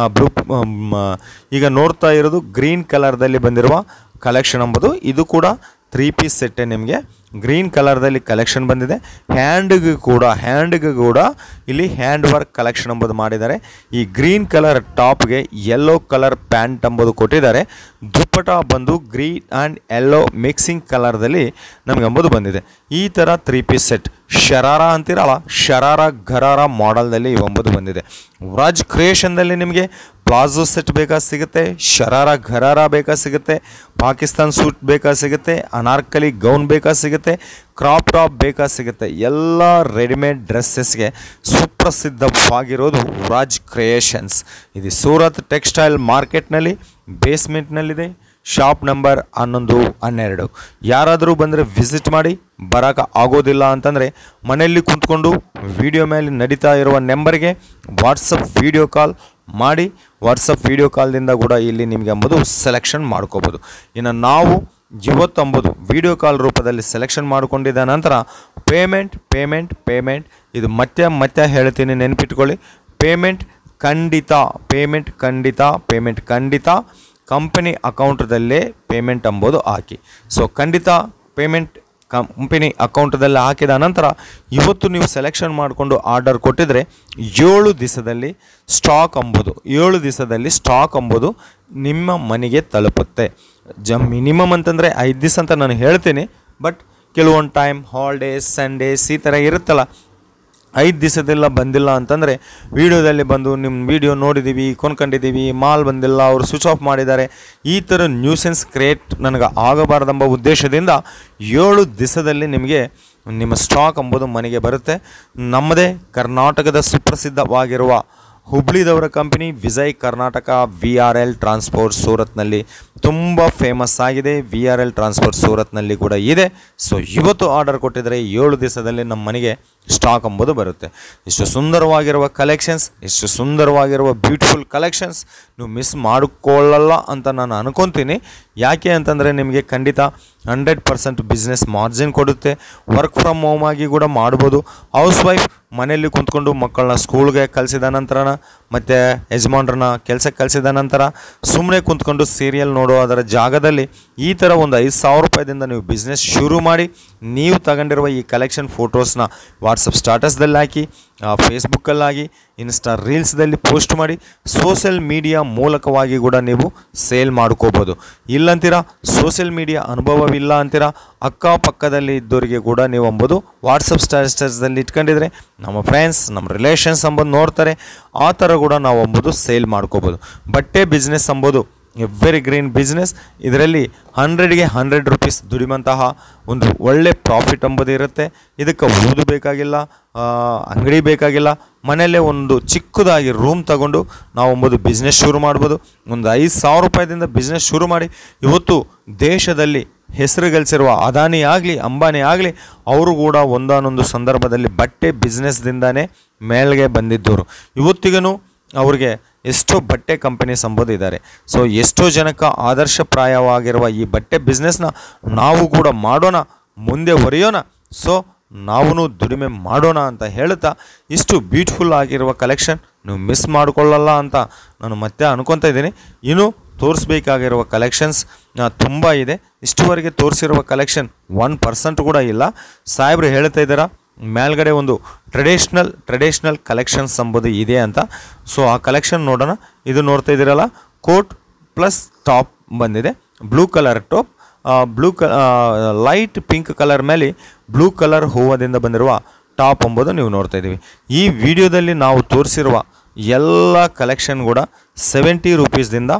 ಈಗ ನೋಡ್ತಾ ಇರೋದು ಗ್ರೀನ್ ಕಲರ್ದಲ್ಲಿ ಬಂದಿರುವ ಕಲೆಕ್ಷನ್ ಎಂಬುದು. ಇದು ಕೂಡ 3 ಪೀಸ್ ಸೆಟ್ಟೇ. ನಿಮಗೆ ಗ್ರೀನ್ ಕಲರ್ದಲ್ಲಿ ಕಲೆಕ್ಷನ್ ಬಂದಿದೆ. ಹ್ಯಾಂಡ್ಗೆ ಕೂಡ ಇಲ್ಲಿ ಹ್ಯಾಂಡ್ ವರ್ಕ್ ಕಲೆಕ್ಷನ್ ಎಂಬುದು ಮಾಡಿದ್ದಾರೆ. ಈ ಗ್ರೀನ್ ಕಲರ್ ಟಾಪ್ಗೆ ಯೆಲ್ಲೋ ಕಲರ್ ಪ್ಯಾಂಟ್ ಎಂಬುದು ಕೊಟ್ಟಿದ್ದಾರೆ. ದುಪ್ಪಟ ಬಂದು ಗ್ರೀನ್ ಆ್ಯಂಡ್ ಯೆಲ್ಲೋ ಮಿಕ್ಸಿಂಗ್ ಕಲರ್ದಲ್ಲಿ ನಮಗೆ ಎಂಬುದು ಬಂದಿದೆ. ಈ ಥರ 3 ಪೀಸ್ ಸೆಟ್ ಶರಾರ ಅಂತಿರಲ್ಲ, ಶರಾರ ಗರಾರ ಮಾಡೆಲ್ದಲ್ಲಿ ಇವೆಂಬುದು ಬಂದಿದೆ. ವ್ರಾಜ್ ಕ್ರಿಯೇಷನ್ದಲ್ಲಿ ನಿಮಗೆ ಪ್ಲಾಜೋ ಸೆಟ್ ಬೇಕಾ ಸಿಗುತ್ತೆ, ಶರಾರ ಗರಾರ ಬೇಕಾ ಸಿಗುತ್ತೆ, ಪಾಕಿಸ್ತಾನ್ ಸೂಟ್ ಬೇಕಾ ಸಿಗುತ್ತೆ, ಅನಾರ್ಕಲಿ ಗೌನ್ ಬೇಕಾ ಸಿಗುತ್ತೆ, ಕ್ರಾಪ್ ಟಾಪ್ ಬೇಕಾ ಸಿಗುತ್ತೆ. ಎಲ್ಲ ರೆಡಿಮೇಡ್ ಡ್ರೆಸ್ಸಸ್ಗೆ ಸುಪ್ರಸಿದ್ಧವಾಗಿರೋದು ವ್ರಾಜ್ ಕ್ರಿಯೇಷನ್ಸ್. ಇದು ಸೂರತ್ ಟೆಕ್ಸ್ಟೈಲ್ ಮಾರ್ಕೆಟ್ನಲ್ಲಿ ಬೇಸ್ಮೆಂಟ್ನಲ್ಲಿದೆ. Shop number 1112. ಯಾರಾದರೂ ಬಂದರೆ ವಿಸಿಟ್ ಮಾಡಿ. ಬರೋಕೆ ಆಗೋದಿಲ್ಲ ಅಂತಂದರೆ ಮನೆಯಲ್ಲಿ ಕುಂತ್ಕೊಂಡು ವಿಡಿಯೋ ಮೇಲೆ ನಡೀತಾ ಇರುವ ನಂಬರ್ಗೆ ವಾಟ್ಸಪ್ ವಿಡಿಯೋ ಕಾಲ್ ಮಾಡಿ. ವಾಟ್ಸಪ್ ವಿಡಿಯೋ ಕಾಲ್ದಿಂದ ಕೂಡ ಇಲ್ಲಿ ನಿಮಗೆ ಅಂಬೋದು ಸೆಲೆಕ್ಷನ್ ಮಾಡ್ಕೋಬೋದು. ಇನ್ನು ನಾವು ಇವತ್ತಂಬುದು ವಿಡಿಯೋ ಕಾಲ್ ರೂಪದಲ್ಲಿ ಸೆಲೆಕ್ಷನ್ ಮಾಡಿಕೊಂಡಿದ್ದ ನಂತರ ಪೇಮೆಂಟ್ ಇದು ಮತ್ತೆ ಹೇಳ್ತೀನಿ, ನೆನಪಿಟ್ಕೊಳ್ಳಿ. ಪೇಮೆಂಟ್ ಖಂಡಿತ ಕಂಪನಿ ಅಕೌಂಟದಲ್ಲೇ ಪೇಮೆಂಟ್ ಅಂಬೋದು ಹಾಕಿ. ಸೊ ಖಂಡಿತ ಪೇಮೆಂಟ್ ಕಂಪನಿ ಅಕೌಂಟದಲ್ಲಿ ಹಾಕಿದ ನಂತರ ಇವತ್ತು ನೀವು ಸೆಲೆಕ್ಷನ್ ಮಾಡಿಕೊಂಡು ಆರ್ಡರ್ ಕೊಟ್ಟಿದ್ರೆ 7 ದಿವಸದಲ್ಲಿ ಸ್ಟಾಕ್ ಅಂಬೋದು ನಿಮ್ಮ ಮನೆಗೆ ತಲುಪುತ್ತೆ. ಮಿನಿಮಮ್ ಅಂತಂದರೆ 5 ದಿವಸ ಅಂತ ನಾನು ಹೇಳ್ತೀನಿ. ಬಟ್ ಕೆಲವೊಂದು ಟೈಮ್ ಹಾಲಿಡೇಸ್, ಸಂಡೇಸ್ ಈ ಥರ ಇರುತ್ತಲ್ಲ, 5 ದಿವಸದೆಲ್ಲ ಬಂದಿಲ್ಲ ಅಂತಂದರೆ ವಿಡಿಯೋದಲ್ಲಿ ಬಂದು ನಿಮ್ಮ ವಿಡಿಯೋ ನೋಡಿದ್ದೀವಿ, ಕೊಂಡ್ಕೊಂಡಿದ್ದೀವಿ, ಮಾಲ್ ಬಂದಿಲ್ಲ, ಅವರು ಸ್ವಿಚ್ ಆಫ್ ಮಾಡಿದ್ದಾರೆ, ಈ ಥರ ನ್ಯೂಸೆನ್ಸ್ ಕ್ರಿಯೇಟ್ ನನಗೆ ಆಗಬಾರ್ದೆಂಬ ಉದ್ದೇಶದಿಂದ 7 ದಿವಸದಲ್ಲಿ ನಿಮಗೆ ನಿಮ್ಮ ಸ್ಟಾಕ್ ಎಂಬುದು ಮನೆಗೆ ಬರುತ್ತೆ. ನಮ್ಮದೇ ಕರ್ನಾಟಕದ ಸುಪ್ರಸಿದ್ಧವಾಗಿರುವ ಹುಬ್ಳಿದವರ company Vijay Karnataka VRL transport ಸೂರತ್ನಲ್ಲಿ ತುಂಬ ಫೇಮಸ್ ಆಗಿದೆ. VRL ಟ್ರಾನ್ಸ್ಪೋರ್ಟ್ ಸೂರತ್ನಲ್ಲಿ ಕೂಡ ಇದೆ. ಸೊ ಇವತ್ತು ಆರ್ಡರ್ ಕೊಟ್ಟಿದ್ದರೆ 7 ದಿವಸದಲ್ಲಿ ನಮ್ಮ ಮನೆಗೆ ಸ್ಟಾಕ್ ಎಂಬುದು ಬರುತ್ತೆ. ಇಷ್ಟು ಸುಂದರವಾಗಿರುವ ಕಲೆಕ್ಷನ್ಸ್, ಇಷ್ಟು ಸುಂದರವಾಗಿರುವ ಬ್ಯೂಟಿಫುಲ್ ಕಲೆಕ್ಷನ್ಸ್ ನೀವು ಮಿಸ್ ಮಾಡಿಕೊಳ್ಳಲ್ಲ ಅಂತ ನಾನು ಅನ್ಕೊತೀನಿ. ಯಾಕೆ ಅಂತಂದರೆ ನಿಮಗೆ ಖಂಡಿತ 100% ಬಿಸ್ನೆಸ್ ಮಾರ್ಜಿನ್ ಕೊಡುತ್ತೆ. ವರ್ಕ್ ಫ್ರಮ್ ಹೋಮ್ ಆಗಿ ಕೂಡ ಮಾಡ್ಬೋದು. ಹೌಸ್ ವೈಫ್ ಮನೆಯಲ್ಲಿ ಕುಂತ್ಕೊಂಡು ಮಕ್ಕಳನ್ನ ಸ್ಕೂಲ್ಗೆ ಕಳಿಸಿದ ನಂತರ ಮತ್ತು ಯಜಮಾನ್ರನ್ನ ಕೆಲಸಕ್ಕೆ ಕಳಿಸಿದ ನಂತರ ಸುಮ್ಮನೆ ಕುಂತ್ಕೊಂಡು ಸೀರಿಯಲ್ ನೋಡೋ ಅದರ ಜಾಗದಲ್ಲಿ ಈ ಥರ ಒಂದು 5,000 ರೂಪಾಯಿದಿಂದ ನೀವು ಬಿಸ್ನೆಸ್ ಶುರು ಮಾಡಿ, ನೀವು ತಗೊಂಡಿರುವ ಈ ಕಲೆಕ್ಷನ್ ಫೋಟೋಸ್ನ ವಾಟ್ಸಪ್ ಸ್ಟಾಟಸ್ದಲ್ಲಿ ಹಾಕಿ, ಫೇಸ್ಬುಕ್ಕಲ್ಲಾಗಿ, ಇನ್ಸ್ಟಾ ರೀಲ್ಸ್ದಲ್ಲಿ ಪೋಸ್ಟ್ ಮಾಡಿ, ಸೋಷಿಯಲ್ ಮೀಡಿಯಾ ಮೂಲಕವಾಗಿ ಕೂಡ ನೀವು ಸೇಲ್ ಮಾಡ್ಕೋಬೋದು. ಇಲ್ಲಂತೀರಾ ಸೋಷಿಯಲ್ ಮೀಡಿಯಾ ಅನುಭವವಿಲ್ಲ ಅಂತೀರಾ, ಅಕ್ಕಪಕ್ಕದಲ್ಲಿ ಇದ್ದವರಿಗೆ ಕೂಡ ನೀವು ಅಂಬೋದು ವಾಟ್ಸಪ್ ಸ್ಟಾಟಸ್ದಲ್ಲಿ ಇಟ್ಕೊಂಡಿದ್ರೆ ನಮ್ಮ ಫ್ರೆಂಡ್ಸ್, ನಮ್ಮ ರಿಲೇಷನ್ಸ್ ಅಂಬೋದು ನೋಡ್ತಾರೆ. ಆ ಥರ ಕೂಡ ನಾವು ಅಂಬೋದು ಸೇಲ್ ಮಾಡ್ಕೋಬೋದು. ಬಟ್ಟೆ ಬಿಸ್ನೆಸ್ ಅಂಬೋದು ಎವ್ರಿ ಗ್ರೀನ್ ಬಿಸ್ನೆಸ್. ಇದರಲ್ಲಿ 100ಗೆ 100 ರೂಪೀಸ್ ದುಡಿಯುವಂತಹ ಒಂದು ಒಳ್ಳೆ ಪ್ರಾಫಿಟ್ ಎಂಬುದು ಇರುತ್ತೆ. ಇದಕ್ಕೆ ಓದು ಬೇಕಾಗಿಲ್ಲ, ಅಂಗಡಿ ಬೇಕಾಗಿಲ್ಲ. ಮನೆಯಲ್ಲೇ ಒಂದು ಚಿಕ್ಕದಾಗಿ ರೂಮ್ ತಗೊಂಡು ನಾವು ಎಂಬುದು ಬಿಸ್ನೆಸ್ ಶುರು ಮಾಡ್ಬೋದು. ಒಂದು 5,000 ರೂಪಾಯಿದಿಂದ ಬಿಸ್ನೆಸ್ ಶುರು ಮಾಡಿ ಇವತ್ತು ದೇಶದಲ್ಲಿ ಹೆಸರು ಗಳಿಸಿರುವ ಅದಾನಿ ಆಗಲಿ, ಅಂಬಾನಿ ಆಗಲಿ, ಅವರು ಕೂಡ ಒಂದಾನೊಂದು ಸಂದರ್ಭದಲ್ಲಿ ಬಟ್ಟೆ ಬಿಸ್ನೆಸ್ದಿಂದನೇ ಮೇಲ್ಗೆ ಬಂದಿದ್ದವರು. ಇವತ್ತಿಗೂ ಅವ್ರಿಗೆ ಎಷ್ಟೋ ಬಟ್ಟೆ ಕಂಪನೀಸ್ ಅಂಬೋದು ಇದ್ದಾರೆ. ಸೊ ಎಷ್ಟೋ ಜನಕ್ಕೆ ಆದರ್ಶಪ್ರಾಯವಾಗಿರುವ ಈ ಬಟ್ಟೆ ಬಿಸ್ನೆಸ್ನ ನಾವು ಕೂಡ ಮಾಡೋಣ, ಮುಂದೆ ಹೊರೆಯೋಣ. ಸೊ ನಾವು ದುಡಿಮೆ ಮಾಡೋಣ ಅಂತ ಹೇಳ್ತಾ ಇಷ್ಟು ಬ್ಯೂಟಿಫುಲ್ ಆಗಿರುವ ಕಲೆಕ್ಷನ್ ನೀವು ಮಿಸ್ ಮಾಡಿಕೊಳ್ಳಲ್ಲ ಅಂತ ನಾನು ಮತ್ತೆ ಅನ್ಕೊತಾ ಇದ್ದೀನಿ. ಇನ್ನು ತೋರಿಸ್ಬೇಕಾಗಿರುವ ಕಲೆಕ್ಷನ್ಸ್ ತುಂಬ ಇದೆ. ಇಷ್ಟುವರೆಗೆ ತೋರಿಸಿರುವ ಕಲೆಕ್ಷನ್ 1% ಕೂಡ ಇಲ್ಲ. ಸಾಹೇಬ್ರು ಹೇಳ್ತಾ ಇದ್ದಾರಾ ಮೇಲ್ಗಡೆ ಒಂದು ಟ್ರೆಡಿಷ್ನಲ್ ಕಲೆಕ್ಷನ್ಸ್ ಎಂಬುದು ಇದೆ ಅಂತ. ಸೊ ಆ ಕಲೆಕ್ಷನ್ ನೋಡೋಣ. ಇದು ನೋಡ್ತಾ ಇದ್ದೀರಲ್ಲ, ಕೋಟ್ ಪ್ಲಸ್ ಟಾಪ್ ಬಂದಿದೆ. Blue colour top, light pink colour ಮೇಲೆ ಬ್ಲೂ ಕಲರ್ ಹೂವದಿಂದ ಬಂದಿರುವ ಟಾಪ್ ಎಂಬುದು ನೀವು ನೋಡ್ತಾ ಇದ್ದೀವಿ. ಈ ವಿಡಿಯೋದಲ್ಲಿ ನಾವು ತೋರಿಸಿರುವ ಎಲ್ಲ ಕಲೆಕ್ಷನ್ ಕೂಡ 70 ರೂಪೀಸ್ದಿಂದ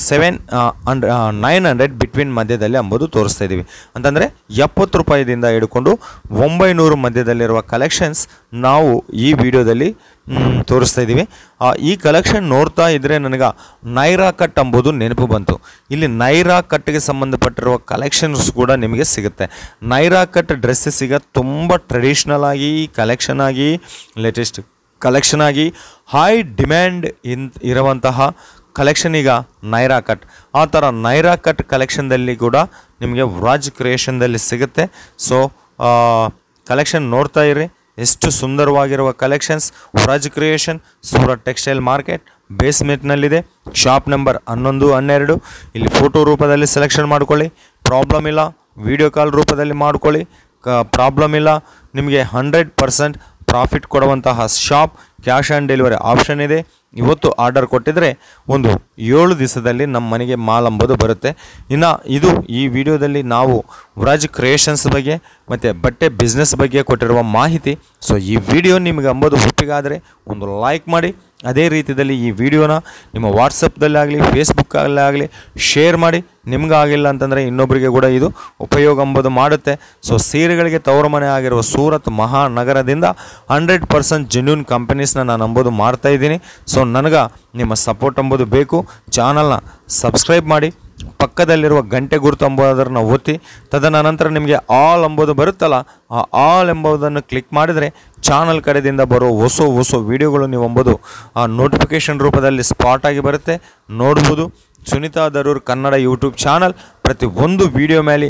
900 ಬಿಟ್ವೀನ್ ಮಧ್ಯದಲ್ಲಿ ಅಂಬೋದು ತೋರಿಸ್ತಾ ಇದ್ದೀವಿ. ಅಂತಂದರೆ 70 ರೂಪಾಯಿದಿಂದ ಹಿಡ್ಕೊಂಡು 900 ಮಧ್ಯದಲ್ಲಿರುವ ಕಲೆಕ್ಷನ್ಸ್ ನಾವು ಈ ವಿಡಿಯೋದಲ್ಲಿ ತೋರಿಸ್ತಾ ಇದ್ದೀವಿ. ಈ ಕಲೆಕ್ಷನ್ ನೋಡ್ತಾ ಇದ್ದರೆ ನನಗೆ ನೈರಾ ಕಟ್ ಅಂಬೋದು ನೆನಪು ಬಂತು. ಇಲ್ಲಿ ನೈರಾ ಕಟ್ಗೆ ಸಂಬಂಧಪಟ್ಟಿರುವ ಕಲೆಕ್ಷನ್ಸ್ ಕೂಡ ನಿಮಗೆ ಸಿಗುತ್ತೆ. ನೈರಾ ಕಟ್ ಡ್ರೆಸ್ಸಸ್ ಈಗ ತುಂಬ ಟ್ರೆಡಿಷ್ನಲ್ ಆಗಿ ಕಲೆಕ್ಷನ್ ಆಗಿ ಲೇಟೆಸ್ಟ್ ಕಲೆಕ್ಷನ್ ಆಗಿ ಹೈ ಡಿಮ್ಯಾಂಡ್ ಇರುವಂತಹ ಕಲೆಕ್ಷನ್ ಈಗ ನೈರಾ ಕಟ್. ಆ ಥರ ನೈರಾ ಕಟ್ ಕಲೆಕ್ಷನ್ದಲ್ಲಿ ಕೂಡ ನಿಮಗೆ ರಾಜ್ ಕ್ರಿಯೇಷನ್ದಲ್ಲಿ ಸಿಗುತ್ತೆ. ಸೊ ಕಲೆಕ್ಷನ್ ನೋಡ್ತಾ ಇರಿ, ಎಷ್ಟು ಸುಂದರವಾಗಿರುವ collections. Raj creation Surat textile market ಬೇಸ್ಮೆಂಟ್ನಲ್ಲಿದೆ. Shop number 1112. ಇಲ್ಲಿ ಫೋಟೋ ರೂಪದಲ್ಲಿ ಸೆಲೆಕ್ಷನ್ ಮಾಡ್ಕೊಳ್ಳಿ, ಪ್ರಾಬ್ಲಮ್ ಇಲ್ಲ. ವಿಡಿಯೋ ಕಾಲ್ ರೂಪದಲ್ಲಿ ಮಾಡ್ಕೊಳ್ಳಿ, ಪ್ರಾಬ್ಲಮ್ ಇಲ್ಲ. ನಿಮಗೆ 100% ಪ್ರಾಫಿಟ್ ಕೊಡುವಂತಹ shop. Cash on delivery option ಇದೆ. ಇವತ್ತು ಆರ್ಡರ್ ಕೊಟ್ಟಿದ್ರೆ ಒಂದು 7 ದಿವಸದಲ್ಲಿ ನಮ್ಮ ಮನೆಗೆ ಮಾಲ್ ಅಂಬೋದು ಬರುತ್ತೆ. ಇನ್ನು ಇದು ಈ ವಿಡಿಯೋದಲ್ಲಿ ನಾವು ರಾಜ್ ಕ್ರಿಯೇಷನ್ಸ್ ಬಗ್ಗೆ ಮತ್ತು ಬಟ್ಟೆ ಬಿಸ್ನೆಸ್ ಬಗ್ಗೆ ಕೊಟ್ಟಿರುವ ಮಾಹಿತಿ. ಸೊ ಈ ವಿಡಿಯೋ ನಿಮಗೆ ಅಂಬೋದು ಒಪ್ಪಿಗಾದರೆ ಒಂದು ಲೈಕ್ ಮಾಡಿ. ಅದೇ ರೀತಿಯಲ್ಲಿ ಈ ವಿಡಿಯೋನ ನಿಮ್ಮ ವಾಟ್ಸಪ್ದಲ್ಲಾಗಲಿ ಫೇಸ್ಬುಕ್ಕಲ್ಲಾಗಲಿ ಶೇರ್ ಮಾಡಿ. ನಿಮ್ಗಾಗಿಲ್ಲ ಅಂತಂದರೆ ಇನ್ನೊಬ್ಬರಿಗೆ ಕೂಡ ಇದು ಉಪಯೋಗ ಅಂಬೋದು ಮಾಡುತ್ತೆ. ಸೊ ಸೀರೆಗಳಿಗೆ ತವರು ಮನೆ ಆಗಿರುವ ಸೂರತ್ ಮಹಾನಗರದಿಂದ 100% ಜೆನ್ಯೂನ್ ಕಂಪನೀಸ್ನ ನಾನು ಅಂಬೋದು ಮಾಡ್ತಾಯಿದ್ದೀನಿ. ಸೊ ನನಗೆ ನಿಮ್ಮ ಸಪೋರ್ಟ್ ಅಂಬೋದು ಬೇಕು. ಚಾನಲ್ನ ಸಬ್ಸ್ಕ್ರೈಬ್ ಮಾಡಿ, ಪಕ್ಕದಲ್ಲಿರುವ ಗಂಟೆ ಗುರುತು ಎಂಬುದನ್ನು ಒತ್ತಿ ತದನಂತರ ನಿಮಗೆ ಆಲ್ ಎಂಬುದು ಬರುತ್ತಲ್ಲ, ಆ ಆಲ್ ಎಂಬುದನ್ನು ಕ್ಲಿಕ್ ಮಾಡಿದರೆ ಚಾನಲ್ ಕಡೆಯಿಂದ ಬರೋ ಹೊಸ ವಿಡಿಯೋಗಳು ನೀವು ಎಂಬುದು ಆ ನೋಟಿಫಿಕೇಷನ್ ರೂಪದಲ್ಲಿ ಸ್ಪಾಟ್ ಆಗಿ ಬರುತ್ತೆ, ನೋಡ್ಬೋದು. ಸುನೀತಾ ದರೂರ್ ಕನ್ನಡ ಯೂಟ್ಯೂಬ್ ಚಾನಲ್ ಪ್ರತಿ ಒಂದು ವಿಡಿಯೋ ಮೇಲೆ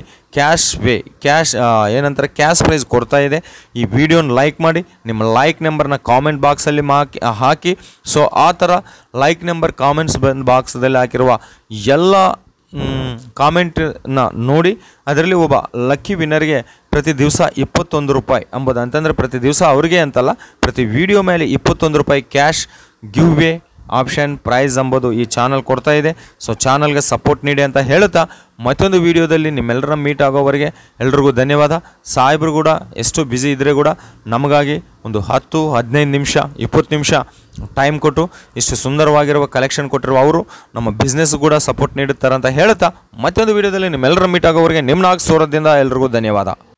ಕ್ಯಾಶ್ ಪ್ರೈಸ್ ಕೊಡ್ತಾ ಇದೆ. ಈ ವಿಡಿಯೋನ ಲೈಕ್ ಮಾಡಿ, ನಿಮ್ಮ ಲೈಕ್ ನಂಬರ್ನ ಕಾಮೆಂಟ್ ಬಾಕ್ಸಲ್ಲಿ ಹಾಕಿ. ಸೊ ಆ ಥರ ಲೈಕ್ ನಂಬರ್ ಕಾಮೆಂಟ್ಸ್ ಬಾಕ್ಸದಲ್ಲಿ ಹಾಕಿರುವ ಎಲ್ಲ ಕಾಮೆಂಟನ್ನ ನೋಡಿ ಅದರಲ್ಲಿ ಒಬ್ಬ ಲಕ್ಕಿ ವಿನ್ನರ್ಗೆ ಪ್ರತಿ ದಿವಸ 21 ರೂಪಾಯಿ ಎಂಬುದು, ಅಂತಂದರೆ ಪ್ರತಿ ದಿವಸ ಅವ್ರಿಗೆ ಅಂತಲ್ಲ, ಪ್ರತಿ ವಿಡಿಯೋ ಮೇಲೆ 21 ರೂಪಾಯಿ cash giveaway option price ಎಂಬುದು ಈ ಚಾನಲ್ ಕೊಡ್ತಾ ಇದೆ. ಸೊ ಚಾನಲ್ಗೆ ಸಪೋರ್ಟ್ ನೀಡಿ ಅಂತ ಹೇಳುತ್ತಾ ಮತ್ತೊಂದು ವಿಡಿಯೋದಲ್ಲಿ ನಿಮ್ಮೆಲ್ಲರ ಮೀಟ್ ಆಗೋವರೆಗೆ ಎಲ್ರಿಗೂ ಧನ್ಯವಾದ. ಸಾಹೇಬರು ಕೂಡ ಎಷ್ಟು ಬ್ಯುಸಿ ಇದ್ದರೆ ಕೂಡ ನಮಗಾಗಿ ಒಂದು 10, 15 ನಿಮಿಷ, 20 ನಿಮಿಷ ಟೈಮ್ ಕೊಟ್ಟು ಇಷ್ಟು ಸುಂದರವಾಗಿರುವ ಕಲೆಕ್ಷನ್ ಕೊಟ್ಟಿರುವ ಅವರು ನಮ್ಮ ಬಿಸ್ನೆಸ್ ಕೂಡ ಸಪೋರ್ಟ್ ನೀಡುತ್ತಾರೆ ಅಂತ ಹೇಳುತ್ತಾ ಮತ್ತೊಂದು ವಿಡಿಯೋದಲ್ಲಿ ನಿಮ್ಮೆಲ್ಲರ ಮೀಟ್ ಆಗೋವರೆಗೆ ನಿಮ್ಮ ನಾಗ್ ಸೂರತ್ದಿಂದ ಎಲ್ರಿಗೂ ಧನ್ಯವಾದ.